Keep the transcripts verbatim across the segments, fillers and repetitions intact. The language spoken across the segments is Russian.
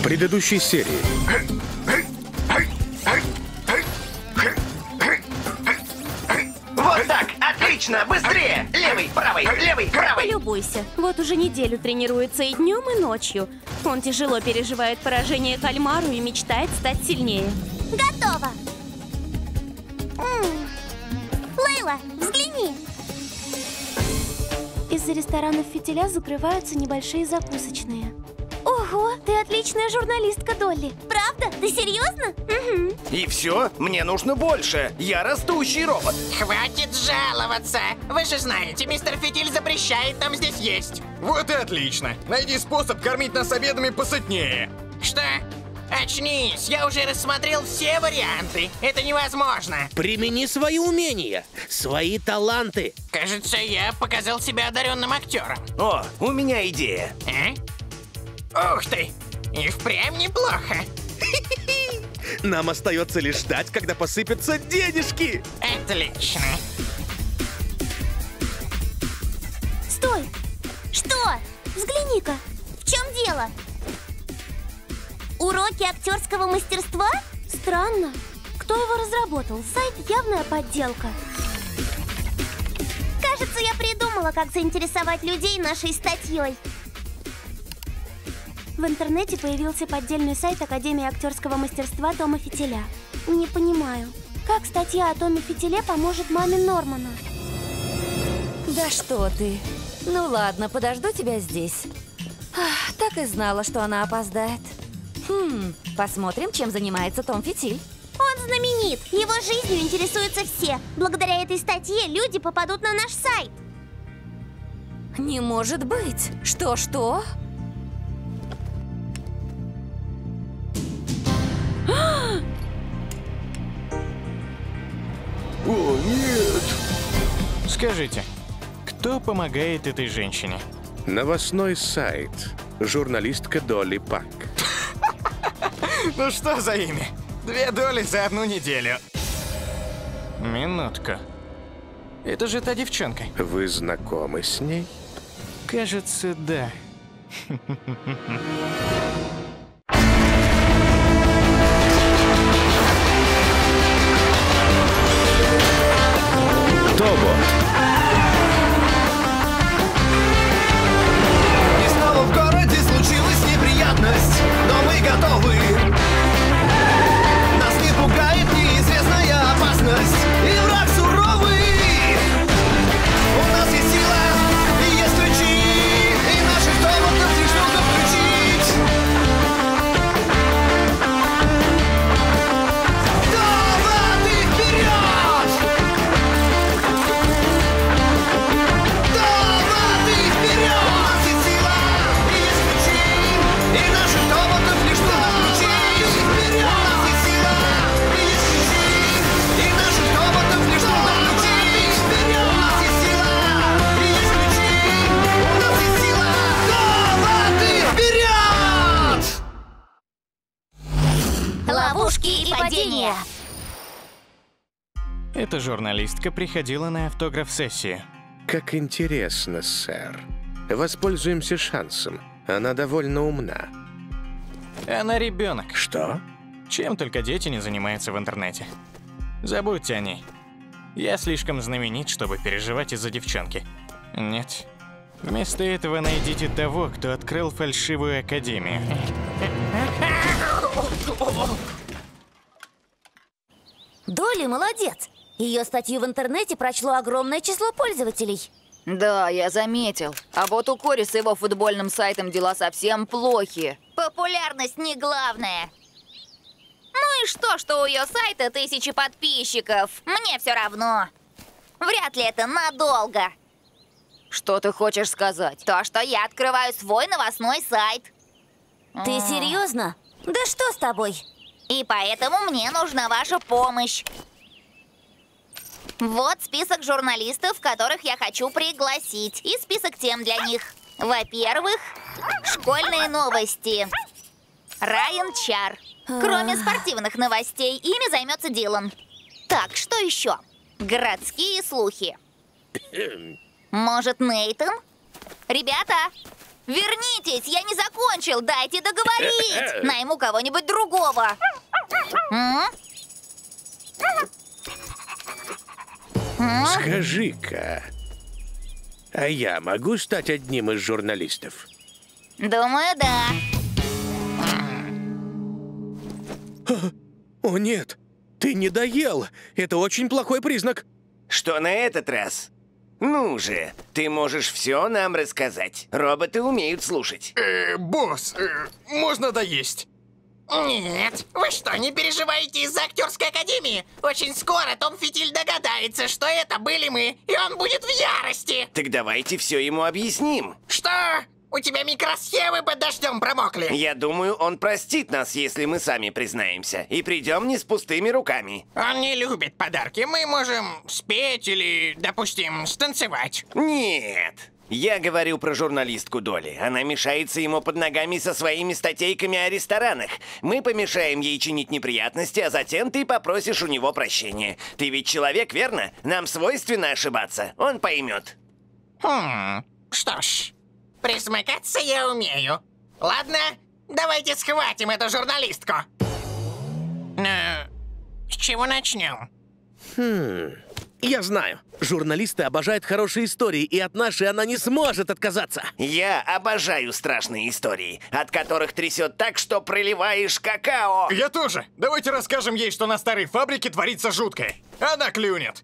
предыдущей серии. Вот так! Отлично! Быстрее! Левый, правый, левый, правый! Полюбуйся. Вот уже неделю тренируется и днем, и ночью. Он тяжело переживает поражение Кальмару и мечтает стать сильнее. Готово! М-м. Лейла, взгляни! Из-за ресторанов Фитиля закрываются небольшие закусочные. Ого, ты отличная журналистка, Долли. Правда? Ты серьезно? Угу. И все? Мне нужно больше. Я растущий робот. Хватит жаловаться. Вы же знаете, мистер Фитиль запрещает нам здесь есть. Вот и отлично. Найди способ кормить нас обедами посытнее. Что? Очнись, я уже рассмотрел все варианты. Это невозможно. Примени свои умения, свои таланты. Кажется, я показал себя одаренным актером. О, у меня идея. А? Ух ты! И впрямь неплохо. Нам остается лишь ждать, когда посыпятся денежки. Отлично. Стой! Что? Взгляни-ка. В чем дело? Уроки актерского мастерства? Странно. Кто его разработал? Сайт явная подделка. Кажется, я придумала, как заинтересовать людей нашей статьей. В интернете появился поддельный сайт Академии актерского мастерства Тома Фитиля. Не понимаю, как статья о Томе Фитиле поможет маме Нормана? Да что ты? Ну ладно, подожду тебя здесь. Ах, так и знала, что она опоздает. Хм, посмотрим, чем занимается Том Фитиль. Он знаменит. Его жизнью интересуются все. Благодаря этой статье люди попадут на наш сайт. Не может быть. Что-что? О, нет! Скажите, кто помогает этой женщине? Новостной сайт. Журналистка Долли Пак. Ну что за имя? Две доли за одну неделю. Минутку. Это же та девчонка. Вы знакомы с ней? Кажется, да. Тобот. И снова в городе случилась неприятность, но мы готовы. Нас не пугает неизвестная опасность, и враг суровый. У нас есть сила, и есть ключи, и наших тоботов лишь нужно включить. Тоботы вперед! Тоботы вперед! У нас есть сила, и есть ключи, и наших тоботов лишь нужно включить. Вперед! У нас есть сила, и есть ключи, и наших тоботов лишь нужно включить. Вперед! У нас есть сила, и есть ключи, у нас есть сила. Тоботы вперед! Ловушки и падения. Эта журналистка приходила на автограф-сессию. Как интересно, сэр. Воспользуемся шансом. Она довольно умна. Она ребенок. Что? Чем только дети не занимаются в интернете. Забудьте о ней. Я слишком знаменит, чтобы переживать из-за девчонки. Нет. Вместо этого найдите того, кто открыл фальшивую академию. Долли молодец. Ее статью в интернете прочло огромное число пользователей. Да, я заметил. А вот у Кори с его футбольным сайтом дела совсем плохи. Популярность не главное. Ну и что, что у ее сайта тысячи подписчиков? Мне все равно. Вряд ли это надолго. Что ты хочешь сказать? То, что я открываю свой новостной сайт. Ты серьезно? Да что с тобой? И поэтому мне нужна ваша помощь. Вот список журналистов, которых я хочу пригласить. И список тем для них. Во-первых, школьные новости. Райан Чар. Кроме спортивных новостей, ими займется Дилан. Так, что еще? Городские слухи. Может, Нейтан? Ребята, Вернитесь, я не закончил, дайте договорить. Найму кого-нибудь другого. М? М? Скажи-ка, а я могу стать одним из журналистов? Думаю, да. О нет, ты не доел. Это очень плохой признак. Что на этот раз? Ну же, ты можешь все нам рассказать. Роботы умеют слушать. Э, босс, э, можно доесть? Нет, вы что, не переживаете из-за актерской академии? Очень скоро Том Фитиль догадается, что это были мы, и он будет в ярости. Так давайте все ему объясним. Что? У тебя микросхемы под дождем промокли. Я думаю, он простит нас, если мы сами признаемся. И придем не с пустыми руками. Он не любит подарки. Мы можем спеть или, допустим, станцевать. Нет. Я говорю про журналистку Долли. Она мешается ему под ногами со своими статейками о ресторанах. Мы помешаем ей чинить неприятности, а затем ты попросишь у него прощения. Ты ведь человек, верно? Нам свойственно ошибаться. Он поймет. Хм, что ж, присмыкаться я умею. Ладно, давайте схватим эту журналистку. Но с чего начнем? Хм, я знаю. Журналисты обожают хорошие истории, и от нашей она не сможет отказаться. Я обожаю страшные истории, от которых трясет так, что проливаешь какао. Я тоже. Давайте расскажем ей, что на старой фабрике творится жуткое. Она клюнет.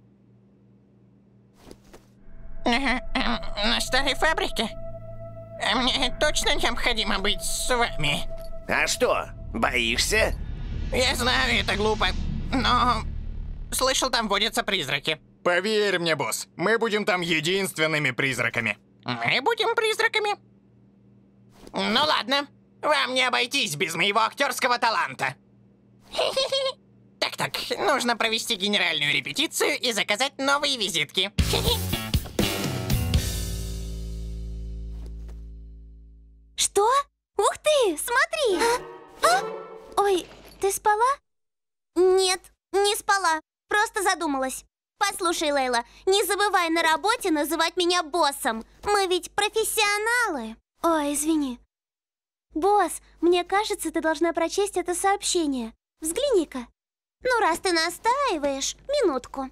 На старой фабрике? Мне точно необходимо быть с вами. А что, боишься? Я знаю, это глупо, но слышал, там водятся призраки. Поверь мне, босс, мы будем там единственными призраками. Мы будем призраками? Ну ладно, вам не обойтись без моего актерского таланта. Так-так, нужно провести генеральную репетицию и заказать новые визитки. Что? Ух ты, смотри! А? А? Ой, ты спала? Нет, не спала. Просто задумалась. Послушай, Лейла, не забывай на работе называть меня боссом. Мы ведь профессионалы. Ой, извини. Босс, мне кажется, ты должна прочесть это сообщение. Взгляни-ка. Ну, раз ты настаиваешь, минутку.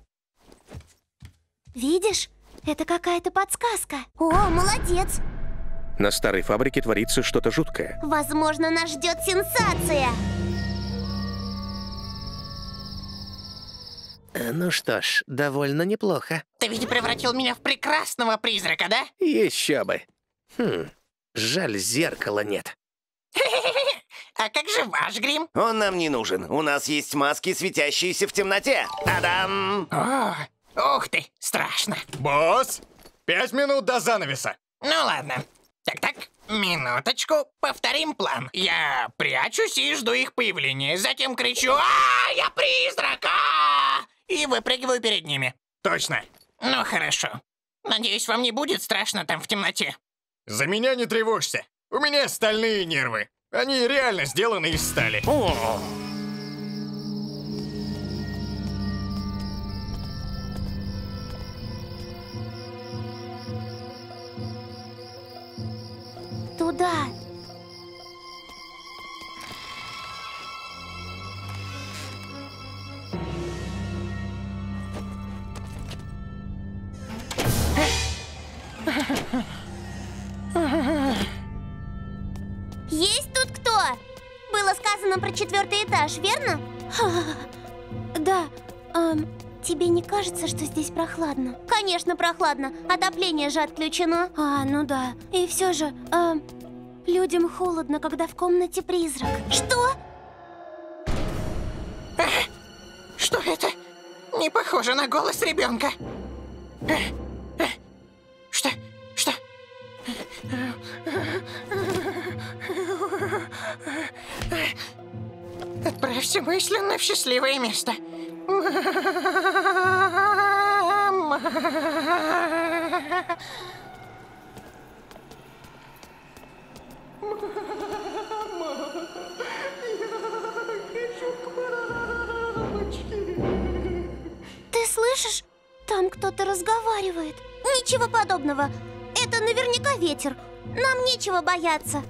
Видишь? Это какая-то подсказка. О, молодец. На старой фабрике творится что-то жуткое. Возможно, нас ждет сенсация. Ну что ж, довольно неплохо. Ты ведь превратил меня в прекрасного призрака, да? Еще бы. Хм, жаль, зеркала нет. А как же ваш грим? Он нам не нужен. У нас есть маски, светящиеся в темноте. Та-дам! О, ух ты, страшно. Босс, пять минут до занавеса. Ну ладно. Так-так, минуточку, повторим план. Я прячусь и жду их появления. Затем кричу: «А, я призрак! А!» И выпрыгиваю перед ними. Точно. Ну хорошо. Надеюсь, вам не будет страшно там в темноте. За меня не тревожься. У меня стальные нервы. Они реально сделаны из стали. О! Туда. Есть тут кто? Было сказано про четвертый этаж, верно? Да. эм, тебе не кажется, что здесь прохладно? Конечно, прохладно. Отопление же отключено. А, ну да. И все же, эм, людям холодно, когда в комнате призрак. Что? Что это? Не похоже на голос ребенка. Что? Что? Отправься мысленно в счастливое место. Мама. Ты слышишь? Там кто-то разговаривает. Ничего подобного. Это наверняка ветер. Нам нечего бояться.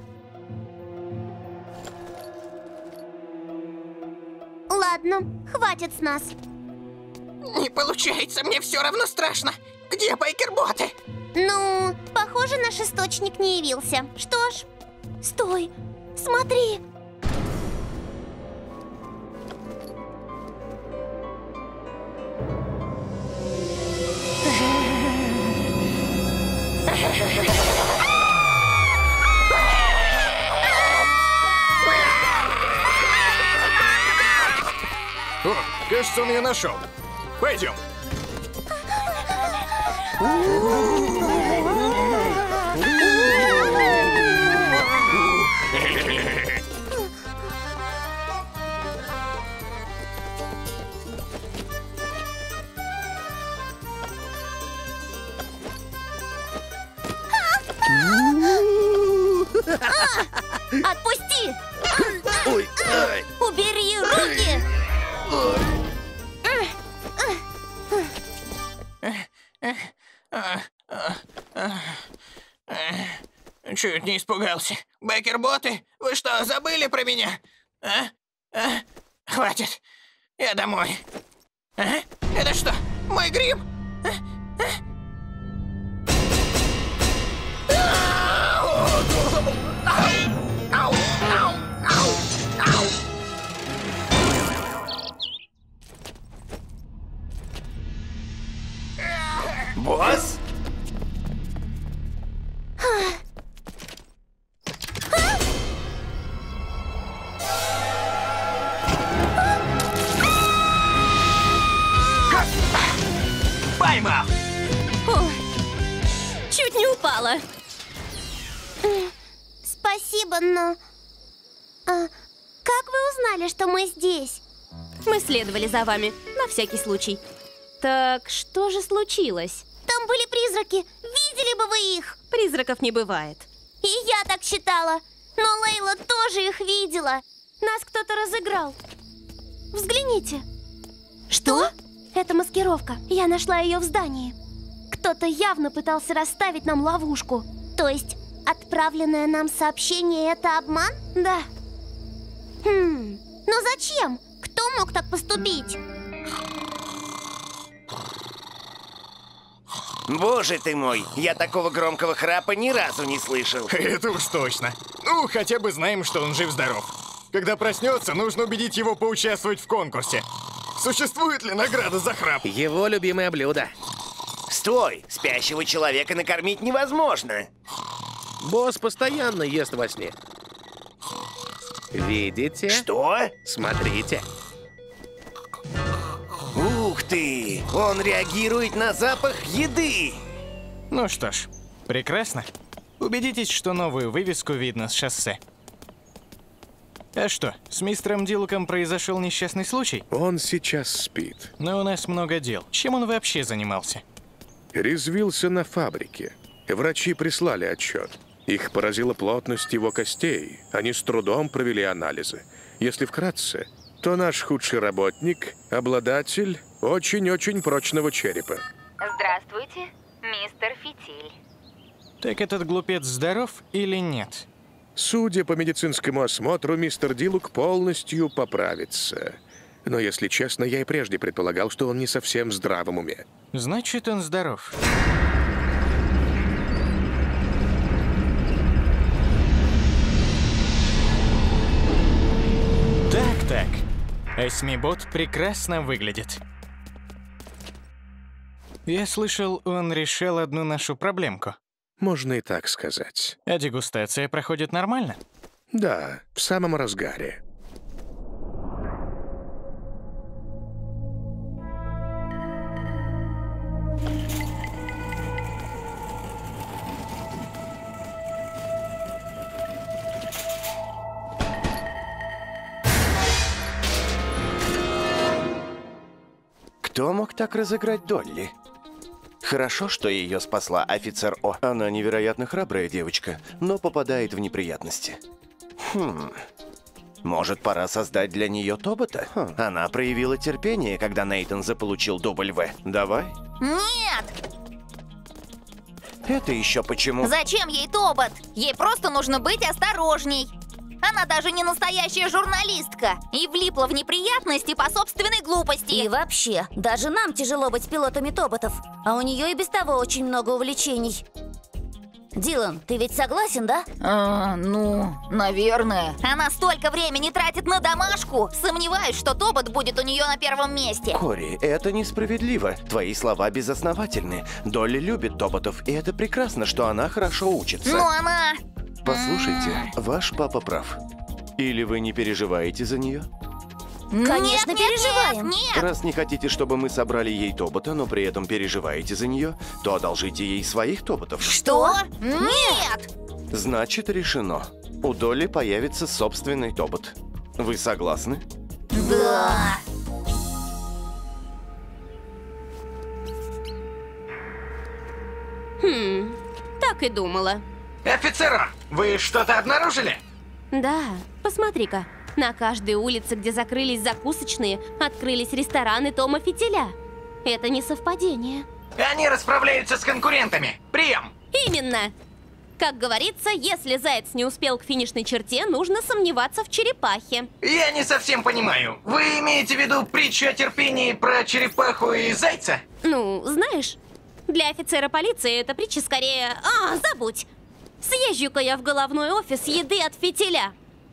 Ладно, хватит с нас. Не получается, мне все равно страшно. Где байкерботы? Ну, похоже, наш источник не явился. Что ж, стой, смотри. О, кажется, он ее нашел. Пойдем. Отпусти! Ой, ай. Убери руки! Чуть не испугался. Байкерботы, вы что, забыли про меня? А? А? Хватит. Я домой. А? Это что, мой гриб? А? Ау! Ау! Ау! Ау! Босс? Поймал! Ой, чуть не упала. Спасибо, но... А, как вы узнали, что мы здесь? Мы следовали за вами, на всякий случай. Так что же случилось? Там были призраки. Видели бы вы их? Призраков не бывает. И я так считала. Но Лейла тоже их видела. Нас кто-то разыграл. Взгляните. Что? Это маскировка. Я нашла ее в здании. Кто-то явно пытался расставить нам ловушку. То есть, отправленное нам сообщение — это обман? Да. Хм, но зачем? Кто мог так поступить? Боже ты мой, я такого громкого храпа ни разу не слышал. Это уж точно. Ну, хотя бы знаем, что он жив-здоров. Когда проснется, нужно убедить его поучаствовать в конкурсе. Существует ли награда за храп? Его любимое блюдо. Стой! Спящего человека накормить невозможно. Босс постоянно ест во сне. Видите? Что? Смотрите. Ух ты! Он реагирует на запах еды! Ну что ж, прекрасно. Убедитесь, что новую вывеску видно с шоссе. А что, с мистером Дилуком произошел несчастный случай? Он сейчас спит. Но у нас много дел. Чем он вообще занимался? Резвился на фабрике. Врачи прислали отчет. Их поразила плотность его костей. Они с трудом провели анализы. Если вкратце, то наш худший работник – обладатель очень-очень прочного черепа. Здравствуйте, мистер Фитиль. Так этот глупец здоров или нет? Судя по медицинскому осмотру, мистер Дилук полностью поправится. Но, если честно, я и прежде предполагал, что он не совсем в здравом уме. Значит, он здоров. Так-так. Осьмибот прекрасно выглядит. Я слышал, он решил одну нашу проблемку. Можно и так сказать. А дегустация проходит нормально? Да, в самом разгаре. Кто мог так разыграть Долли? Хорошо, что ее спасла офицер О. Она невероятно храбрая девочка, но попадает в неприятности. Хм. Может, пора создать для нее тобота? Хм. Она проявила терпение, когда Нейтан заполучил дубль В. Давай. Нет! Это еще почему? Зачем ей тобот? Ей просто нужно быть осторожней. Она даже не настоящая журналистка и влипла в неприятности по собственной глупости. И вообще, даже нам тяжело быть пилотами тоботов, а у нее и без того очень много увлечений. Дилан, ты ведь согласен, да? А, ну, наверное. Она столько времени тратит на домашку. Сомневаюсь, что тобот будет у нее на первом месте. Кори, это несправедливо. Твои слова безосновательны. Долли любит тоботов, и это прекрасно, что она хорошо учится. Но она... Послушайте, ваш папа прав. Или вы не переживаете за нее? Конечно, нет, переживаем. Нет, нет. Раз не хотите, чтобы мы собрали ей тобота, но при этом переживаете за нее, то одолжите ей своих тоботов. Что? Нет! Значит, решено. У Долли появится собственный тобот. Вы согласны? Да. Хм, так и думала. Офицер, вы что-то обнаружили? Да, посмотри-ка. На каждой улице, где закрылись закусочные, открылись рестораны Тома Фитиля. Это не совпадение. Они расправляются с конкурентами. Прием! Именно! Как говорится, если заяц не успел к финишной черте, нужно сомневаться в черепахе. Я не совсем понимаю. Вы имеете в виду притчу о терпении про черепаху и зайца? Ну, знаешь, для офицера полиции эта притча скорее... А, забудь! Съезжу-ка я в головной офис еды от Фитиля.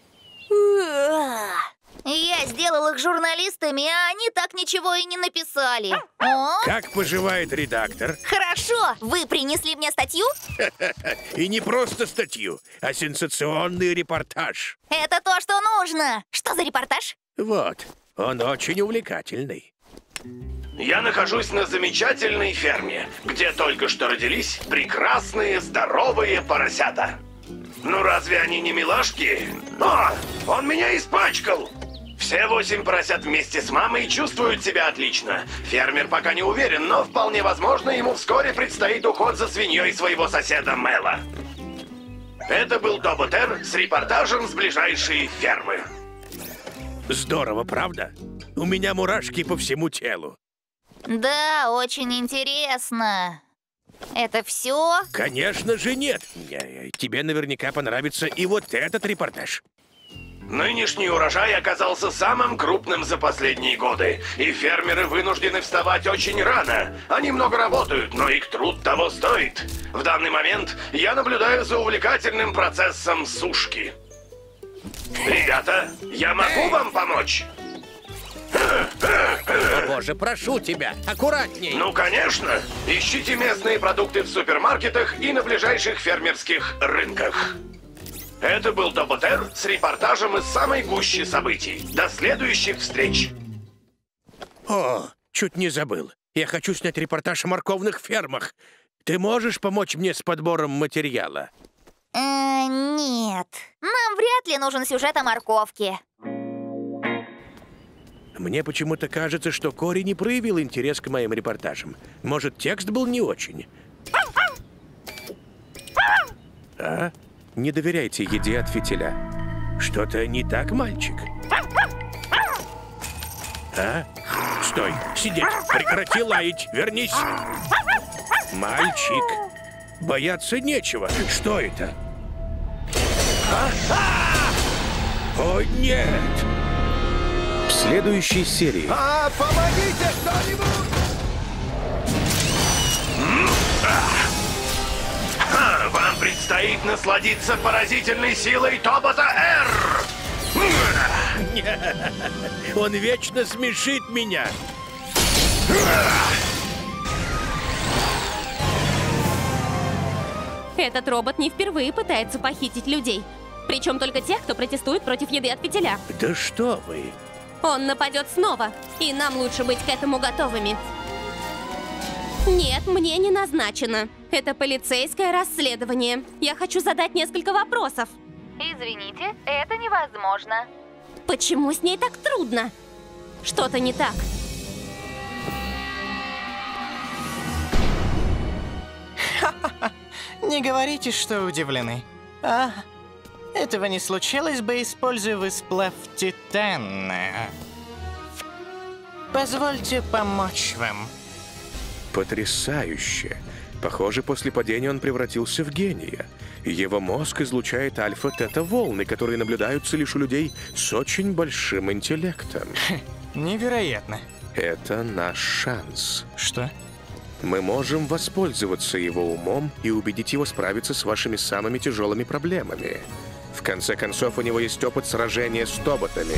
Я сделал их журналистами, а они так ничего и не написали. О? Как поживает редактор? Хорошо, вы принесли мне статью? И не просто статью, а сенсационный репортаж. Это то, что нужно. Что за репортаж? Вот, он очень увлекательный. Я нахожусь на замечательной ферме, где только что родились прекрасные, здоровые поросята. Ну разве они не милашки? О, он меня испачкал! Все восемь поросят вместе с мамой чувствуют себя отлично. Фермер пока не уверен, но вполне возможно, ему вскоре предстоит уход за свиньей своего соседа Мэла. Это был Тобот Эр с репортажем с ближайшей фермы. Здорово, правда? У меня мурашки по всему телу. Да, очень интересно. Это все? Конечно же нет. Тебе наверняка понравится и вот этот репортаж. Нынешний урожай оказался самым крупным за последние годы, и фермеры вынуждены вставать очень рано. Они много работают, но их труд того стоит. В данный момент я наблюдаю за увлекательным процессом сушки. Ребята, я могу вам помочь? О, боже, прошу тебя, аккуратней. Ну, конечно. Ищите местные продукты в супермаркетах и на ближайших фермерских рынках. Это был Тобот Эр с репортажем из самой гущи событий. До следующих встреч. О, чуть не забыл. Я хочу снять репортаж о морковных фермах. Ты можешь помочь мне с подбором материала? Э, нет. Нам вряд ли нужен сюжет о морковке. Мне почему-то кажется, что Кори не проявил интерес к моим репортажам. Может, текст был не очень. А? Не доверяйте еде от Фитиля. Что-то не так, мальчик? А? Стой, сидеть, прекрати лаять, вернись. Мальчик, бояться нечего. Что это? О, нет! В следующей серии. А, помогите кто-нибудь! Ха, вам предстоит насладиться поразительной силой Тобота Эр! Он вечно смешит меня. Этот робот не впервые пытается похитить людей. Причем только тех, кто протестует против еды от Фитиля. Да что вы! Он нападет снова, и нам лучше быть к этому готовыми. Нет, мне не назначено. Это полицейское расследование. Я хочу задать несколько вопросов. Извините, это невозможно. Почему с ней так трудно? Что-то не так. Не говорите, что удивлены. А, этого не случилось бы, используя вы сплав титана. Позвольте помочь вам. Потрясающе. Похоже, после падения он превратился в гения. Его мозг излучает альфа-тета-волны, которые наблюдаются лишь у людей с очень большим интеллектом. Невероятно. Это наш шанс. Что? Мы можем воспользоваться его умом и убедить его справиться с вашими самыми тяжелыми проблемами. В конце концов, у него есть опыт сражения с тоботами.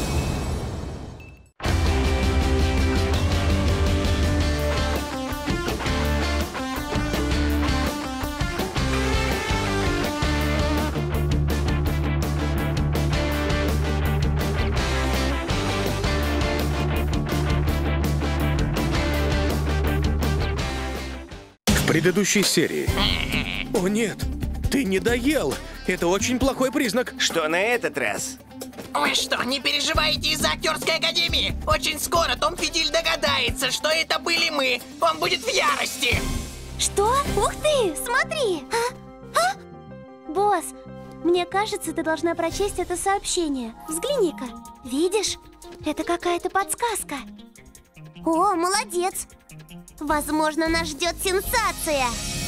В предыдущей серии. О нет, ты не доел. Это очень плохой признак. Что на этот раз? Вы что, не переживаете из-за актерской академии? Очень скоро Том Фитиль догадается, что это были мы. Он будет в ярости. Что? Ух ты, смотри! А? А? Босс, мне кажется, ты должна прочесть это сообщение. Взгляни-ка. Видишь? Это какая-то подсказка. О, молодец! Возможно, нас ждет сенсация.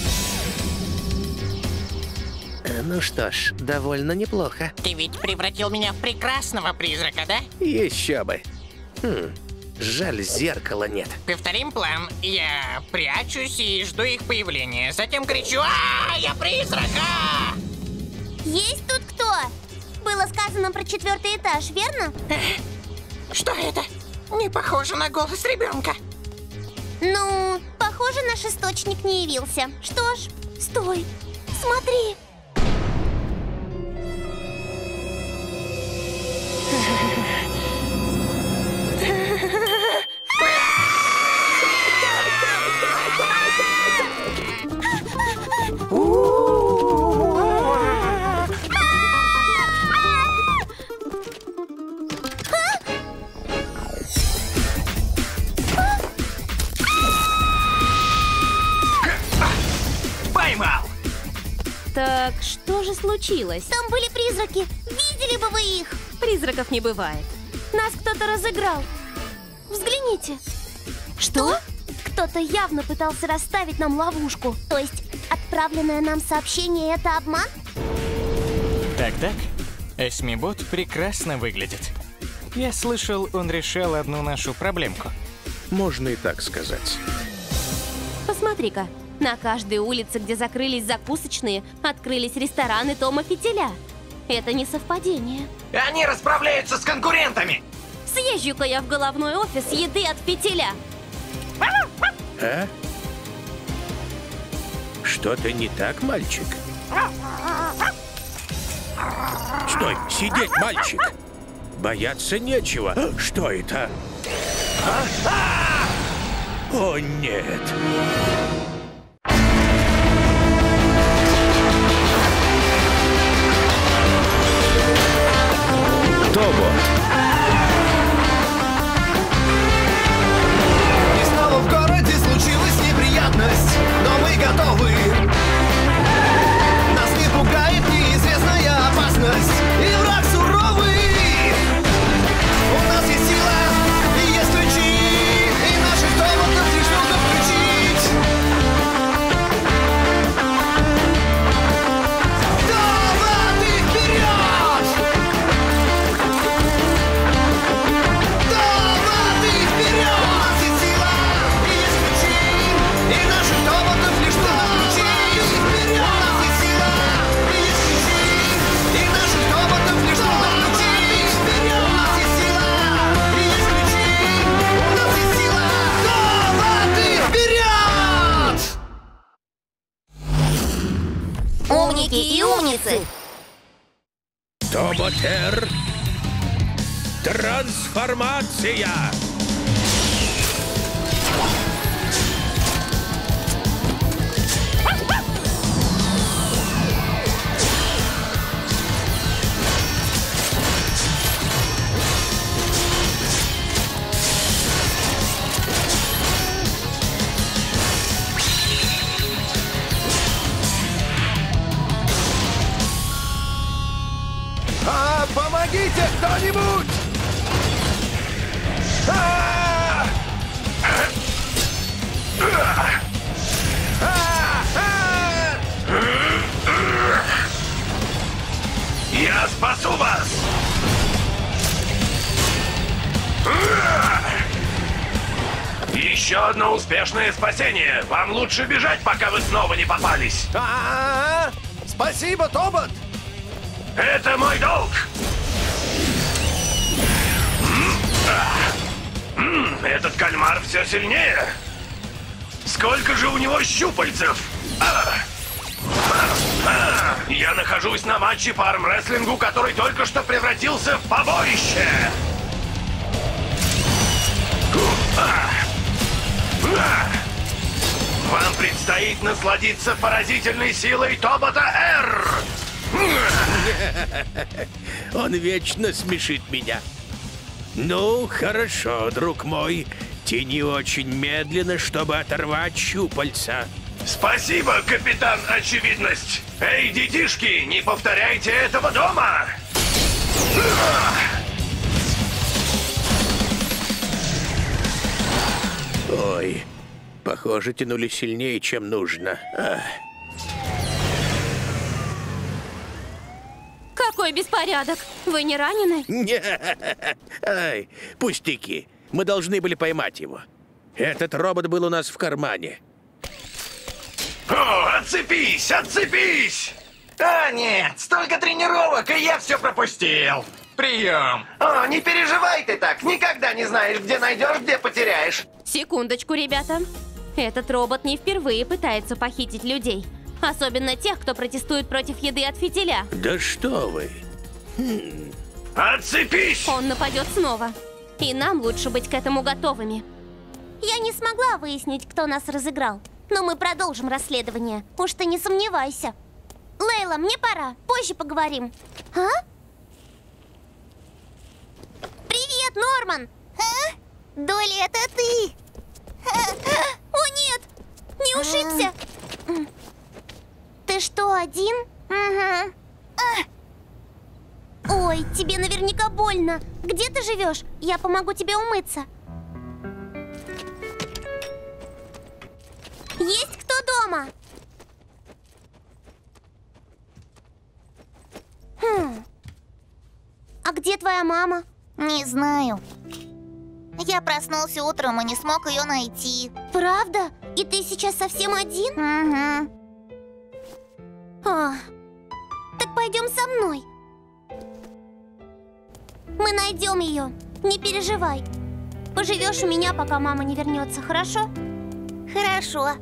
Ну что ж, довольно неплохо. Ты ведь превратил меня в прекрасного призрака, да? Еще бы. Хм, жаль, зеркала нет. Повторим план. Я прячусь и жду их появления. Затем кричу: «А, я призрак! А!» Есть тут кто? Было сказано про четвертый этаж, верно? Что это? Не похоже на голос ребенка. Ну, похоже, наш источник не явился. Что ж, стой, смотри. Поймал! Так что же случилось? Там были призраки. Видели бы вы их? Призраков не бывает. Нас кто-то разыграл. Взгляните. Что? Кто-то явно пытался расставить нам ловушку. То есть, отправленное нам сообщение — это обман? Так-так. Эсмибот прекрасно выглядит. Я слышал, он решал одну нашу проблемку. Можно и так сказать. Посмотри-ка. На каждой улице, где закрылись закусочные, открылись рестораны Тома Фитиля. Это не совпадение. Они расправляются с конкурентами! Съезжу-ка я в головной офис еды от Фитиля. А? Что-то не так, мальчик? Стой, сидеть, мальчик! Бояться нечего. Что это? А? О, нет! Тобот. И снова в городе случилась неприятность, но мы готовы. Нас не пугает неизвестная опасность, и враг суровый. У нас есть сила, и есть ключи, и наших тоботов лишь нужно включить. Тоботы вперед! Тоботы вперед! У нас есть сила, и есть ключи, и наших тоботов лишь нужно включить. Вперед! У нас есть сила, и есть ключи, и наших тоботов лишь нужно включить. Вперед! У нас есть сила, и есть ключи, у нас есть сила. Тоботы вперед! Умники и умницы! Тоботер! Трансформация! А, помогите кто-нибудь! А! А! спасу вас! Еще одно успешное спасение. Вам лучше бежать, пока вы снова не попались. А-а-а! Спасибо, Тобот! Это мой долг! М-м, этот кальмар все сильнее. Сколько же у него щупальцев? А! А! Я нахожусь на матче по армрестлингу, который только что превратился в побоище. А! А! Вам предстоит насладиться поразительной силой Тобота Р. Он вечно смешит меня. Ну, хорошо, друг мой. Тяни очень медленно, чтобы оторвать щупальца. Спасибо, капитан Очевидность. Эй, детишки, не повторяйте этого дома. Ой, похоже, тянули сильнее, чем нужно. Ах. Какой беспорядок! Вы не ранены? Нет. Ай, пустяки. Мы должны были поймать его. Этот робот был у нас в кармане. О, отцепись, отцепись! А, нет, столько тренировок, и я все пропустил. Прием. О, не переживай ты так. Никогда не знаешь, где найдешь, где потеряешь. Секундочку, ребята. Этот робот не впервые пытается похитить людей. Особенно тех, кто протестует против еды от фитиля. Да что вы? Хм. Отцепись! Он нападет снова. И нам лучше быть к этому готовыми. Я не смогла выяснить, кто нас разыграл. Но мы продолжим расследование. Уж ты не сомневайся. Лейла, мне пора. Позже поговорим. А? Привет, Норман! А? Долли, это ты! О, нет! Не ушибся? Ты что, один? Угу. Ой, тебе наверняка больно. Где ты живешь? Я помогу тебе умыться. Есть кто дома? Хм. А где твоя мама? Не знаю. Я проснулся утром и не смог ее найти. Правда? И ты сейчас совсем один? Угу. А, так пойдем со мной. Мы найдем ее. Не переживай. Поживешь у меня, пока мама не вернется, хорошо? Хорошо.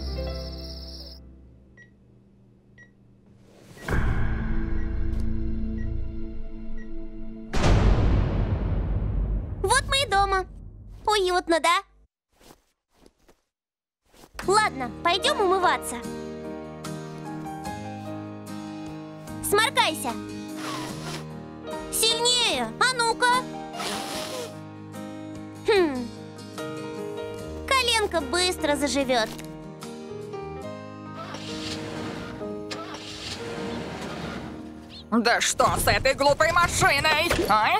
Вот мы и дома. Уютно, да? Ладно, пойдем умываться. Сморкайся. Сильнее. А ну-ка. Хм. Коленка быстро заживет. Да что с этой глупой машиной, а?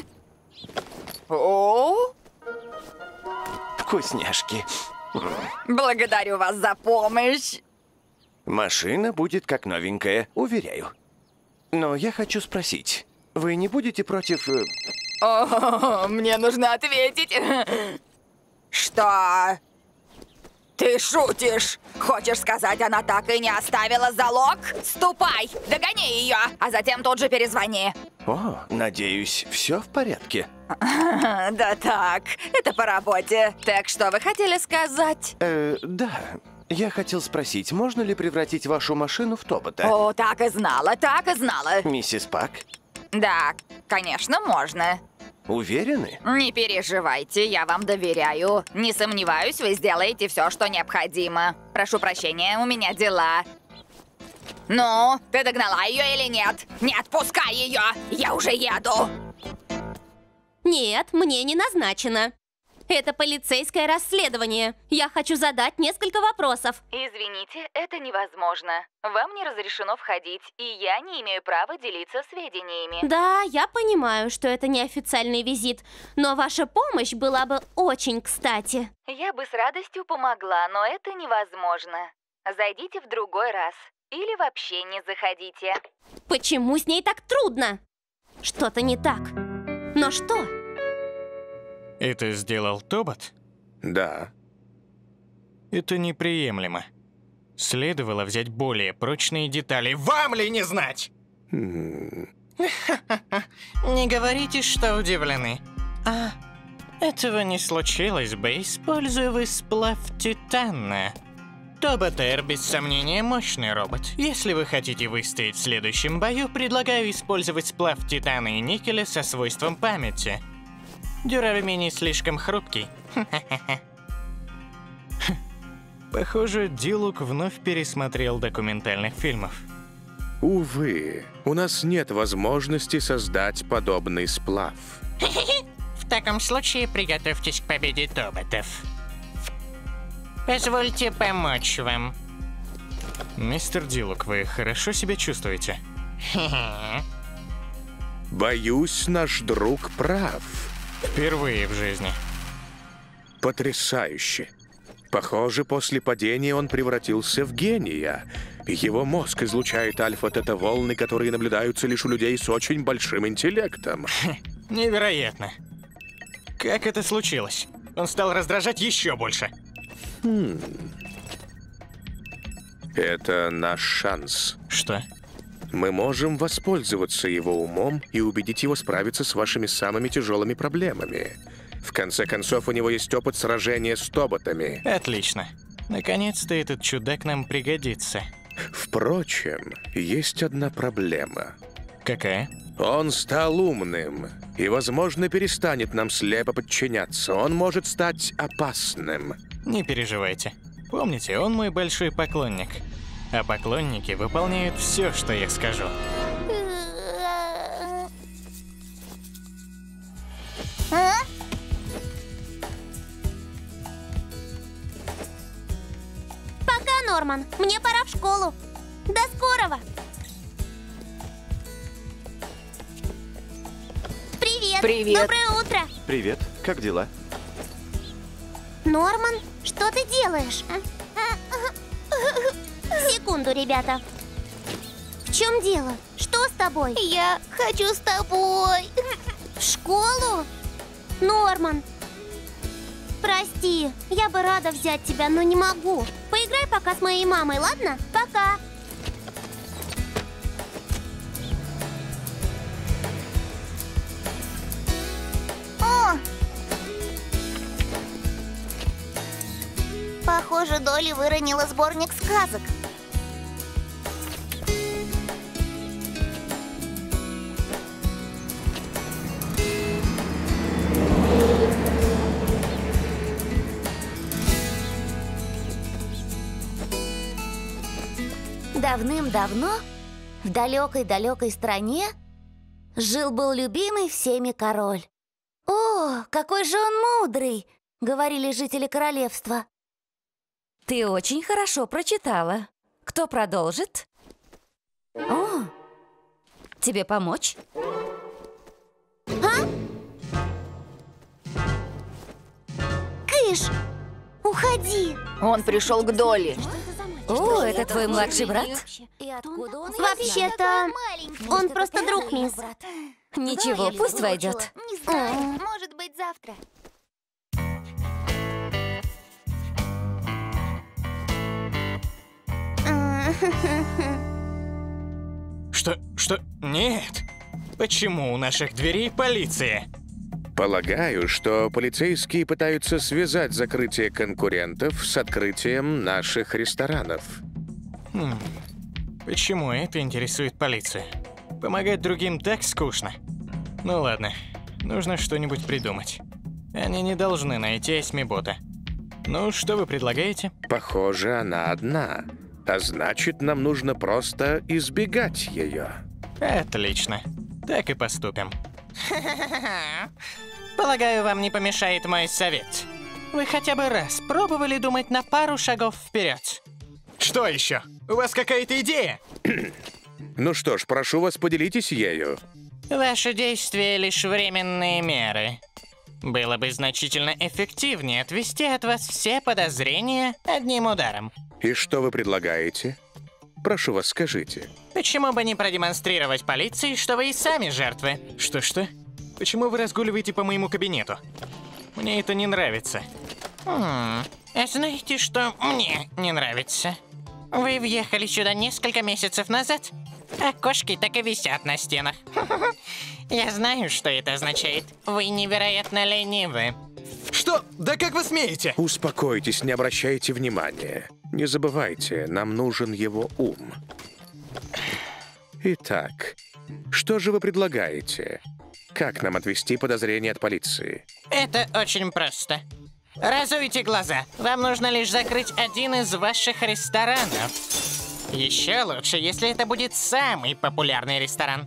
О, Вкусняшки. благодарю вас за помощь. Машина будет как новенькая, уверяю. Но я хочу спросить, вы не будете против... э, О, мне нужно ответить. Что? Ты шутишь? Хочешь сказать, она так и не оставила залог? Ступай, догони ее, а затем тут же перезвони. О, надеюсь, все в порядке? Да так, это по работе. Так что вы хотели сказать? Э, да. Я хотел спросить, можно ли превратить вашу машину в Тобота? О, так и знала, так и знала. Миссис Пак, Да, конечно, можно. уверены? Не переживайте, я вам доверяю. Не сомневаюсь, вы сделаете все, что необходимо. Прошу прощения, у меня дела. Ну, ты догнала ее или нет? Не отпускай ее! Я уже еду! Нет, мне не назначено. Это полицейское расследование. Я хочу задать несколько вопросов. Извините, это невозможно. Вам не разрешено входить, и я не имею права делиться сведениями. Да, я понимаю, что это неофициальный визит, но ваша помощь была бы очень кстати. Я бы с радостью помогла, но это невозможно. Зайдите в другой раз. Или вообще не заходите. Почему с ней так трудно? Что-то не так. Но что? Это сделал Тобот? Да. Это неприемлемо. Следовало взять более прочные детали. Вам ли не знать? Не говорите, что удивлены. А этого не случилось бы, используя вы сплав титана. Тобот-Эр, без сомнения, мощный робот. Если вы хотите выстоять в следующем бою, предлагаю использовать сплав титана и никеля со свойством памяти. Дюралюминий слишком хрупкий. Похоже, Дилук вновь пересмотрел документальных фильмов. Увы, у нас нет возможности создать подобный сплав. В таком случае приготовьтесь к победе тоботов. Позвольте помочь вам. Мистер Дилук, вы хорошо себя чувствуете? Боюсь, наш друг прав. Впервые в жизни. Потрясающе. Похоже, после падения он превратился в гения. Его мозг излучает альфа-тета-волны, которые наблюдаются лишь у людей с очень большим интеллектом. Невероятно. Как это случилось? Он стал раздражать еще больше. Хм. Это наш шанс. Что? Мы можем воспользоваться его умом и убедить его справиться с вашими самыми тяжелыми проблемами. В конце концов, у него есть опыт сражения с тоботами. Отлично. Наконец-то этот чудак нам пригодится. Впрочем, есть одна проблема. Какая? Он стал умным и, возможно, перестанет нам слепо подчиняться. Он может стать опасным. Не переживайте. Помните, он мой большой поклонник. А поклонники выполняют все, что я скажу. А? Пока, Норман. Мне пора в школу. До скорого. Привет. Привет. Доброе утро. Привет, как дела? Норман, что ты делаешь? Секунду, ребята. В чем дело? Что с тобой? Я хочу с тобой. В школу? Норман. Прости, я бы рада взять тебя, но не могу. Поиграй пока с моей мамой, ладно? Пока. О! Похоже, Долли выронила сборник сказок. Давным-давно, в далекой-далекой стране, жил-был любимый всеми король. «О, какой же он мудрый!» — говорили жители королевства. Ты очень хорошо прочитала. Кто продолжит? О, тебе помочь? А? Кыш, уходи! Он пришел к Долли. О, это твой младший брат? И откуда он? Вообще-то, он просто друг, мисс. Ничего, пусть войдет. Не знаю, может быть, завтра. Что? Что? Нет! Почему у наших дверей полиция? Полагаю, что полицейские пытаются связать закрытие конкурентов с открытием наших ресторанов. Хм. Почему это интересует полицию? Помогать другим так скучно. Ну ладно, нужно что-нибудь придумать. Они не должны найти Эсмибота. Ну, что вы предлагаете? Похоже, она одна. А значит, нам нужно просто избегать ее. Отлично. Так и поступим. Полагаю, вам не помешает мой совет. Вы хотя бы раз пробовали думать на пару шагов вперед? Что еще? У вас какая-то идея? Ну что ж, прошу вас, поделитесь ею. Ваши действия лишь временные меры. Было бы значительно эффективнее отвести от вас все подозрения одним ударом. И что вы предлагаете? Прошу вас, скажите. Почему бы не продемонстрировать полиции, что вы и сами жертвы? Что-что? Почему вы разгуливаете по моему кабинету? Мне это не нравится. Хм, а знаете, что мне не нравится? Вы въехали сюда несколько месяцев назад, а кошки так и висят на стенах. Я знаю, что это означает. Вы невероятно ленивы. Что? Да как вы смеете? Успокойтесь, не обращайте внимания. Не забывайте, нам нужен его ум. Итак, что же вы предлагаете? Как нам отвести подозрения от полиции? Это очень просто. Разуйте глаза. Вам нужно лишь закрыть один из ваших ресторанов. Еще лучше, если это будет самый популярный ресторан.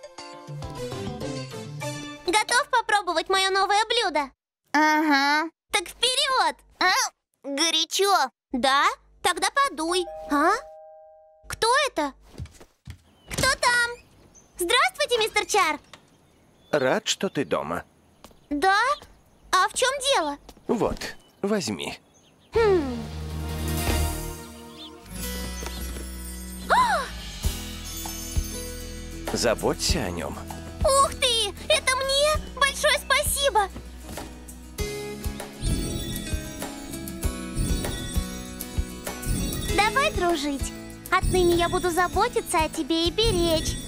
Готов попробовать мое новое блюдо? Ага. Так вперед! А? Горячо. Да? Тогда подуй. А? Кто это? Кто там? Здравствуйте, мистер Чар. Рад, что ты дома. Да? А в чем дело? Вот, возьми. Хм. Заботься о нем. Ух ты! Это мне? Большое спасибо! Давай дружить. Отныне я буду заботиться о тебе и беречь.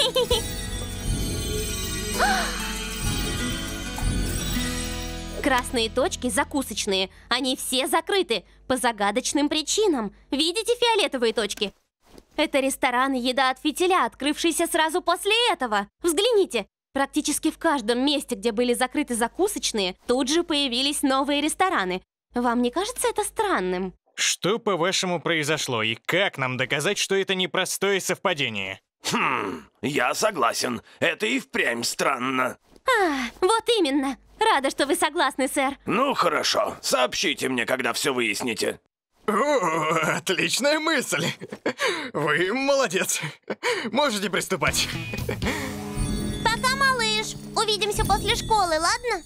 Красные точки закусочные. Они все закрыты по загадочным причинам. Видите фиолетовые точки? Это ресторан и еда от фитиля, открывшийся сразу после этого. Взгляните. Практически в каждом месте, где были закрыты закусочные, тут же появились новые рестораны. Вам не кажется это странным? Что, по-вашему, произошло, и как нам доказать, что это непростое совпадение? Хм, я согласен. Это и впрямь странно. А, вот именно. Рада, что вы согласны, сэр. Ну, хорошо. Сообщите мне, когда все выясните. О, отличная мысль. Вы молодец. Можете приступать. Пока, малыш. Увидимся после школы, ладно?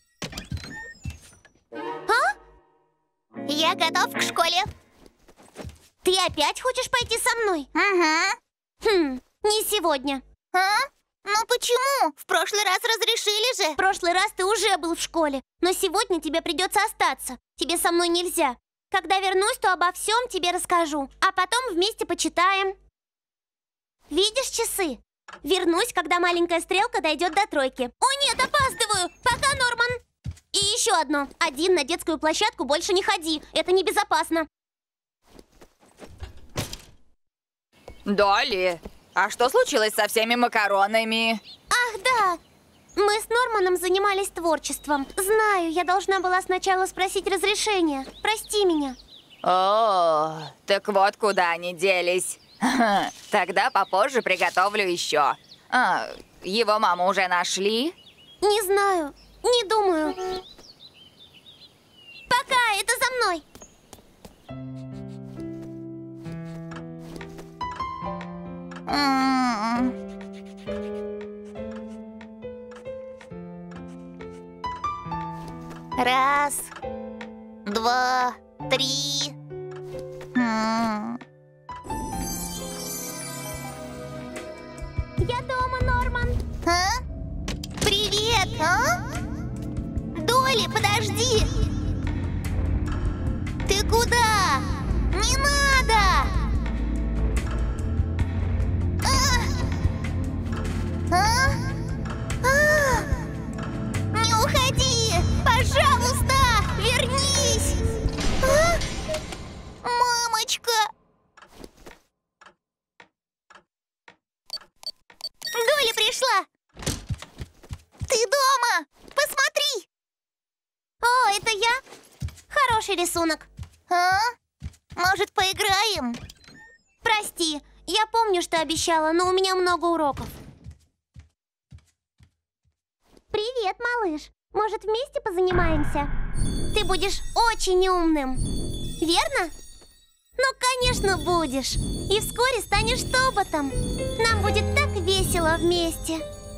А? Я готов к школе. Ты опять хочешь пойти со мной? Угу. Хм, не сегодня. А? Ну почему? В прошлый раз разрешили же. В прошлый раз ты уже был в школе, но сегодня тебе придется остаться. Тебе со мной нельзя. Когда вернусь, то обо всем тебе расскажу, а потом вместе почитаем. Видишь часы? Вернусь, когда маленькая стрелка дойдет до тройки. О нет, опаздываю! Пока, Норман! И еще одно. Один на детскую площадку больше не ходи. Это небезопасно. Долли, а что случилось со всеми макаронами? Ах, да! Мы с Норманом занимались творчеством. Знаю, я должна была сначала спросить разрешения. Прости меня. О, так вот куда они делись. Тогда попозже приготовлю еще. А, его маму уже нашли? Не знаю, не думаю. Пока, это за мной. Раз, два, три. М. Я дома, Норман. А? Привет, а? Долли, подожди. Ты куда? Не надо. А? А? А? Не уходи! Пожалуйста, вернись! А? Мамочка! Доля пришла! Ты дома? Посмотри! О, это я? Хороший рисунок. А? Может, поиграем? Прости, я помню, что обещала, но у меня много уроков. Привет, малыш. Может, вместе позанимаемся? Ты будешь очень умным. Верно? Ну, конечно, будешь. И вскоре станешь тоботом. Нам будет так весело вместе.